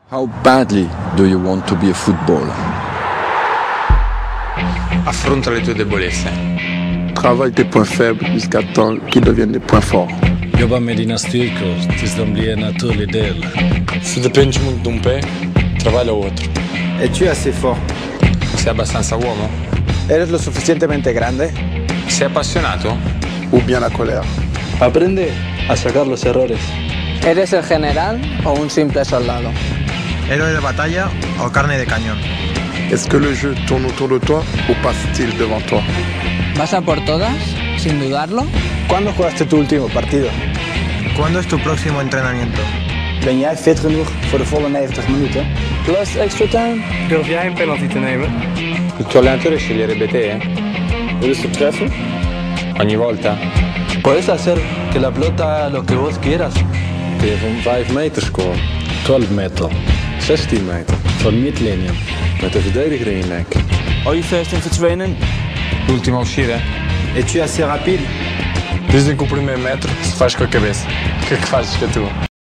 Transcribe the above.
How badly do you want to be a footballer? Affronta le tue debolezze. Travaille tes points faibles jusqu'à temps qu'ils deviennent des points forts. Jobba med dina styrkor tills de blir en naturlig del. Se dipingi muito de un pé, trabalha outro. Es-tu assez fort? Sei abbastanza uomo? ¿Eres lo suficientemente grande? Sei appassionato? Ou bien la colère. Aprende a sacar los errores. ¿Eres el general o un simple soldado? ¿Héroe de batalla o carne de cañón? Est-ce que le jeu tourne autour de toi ou passe-t-il devant toi? ¿Vas a por todas, sin dudarlo? ¿Cuándo jugaste tu último partido? ¿Cuándo es tu próximo entrenamiento? Ben jij fit genoeg voor de volle 90 minuten? Plus extra time? Durf jij een penalty te nemen? Il tuo allenatore sceglierebbe te? Willst du treffen? Ogni volta? Puedes hacer que la pelota haga lo que vos quieras. Kun je van 5 meter scoren? 12 meter. 16 meter? Van midlinjen. Met de verdediger in je nek? Are you first in for training? L'ultima a uscire? Es-tu assez rapide? Dizem que o primeiro metro se faz com a cabeça. O que é que fazes com a tua?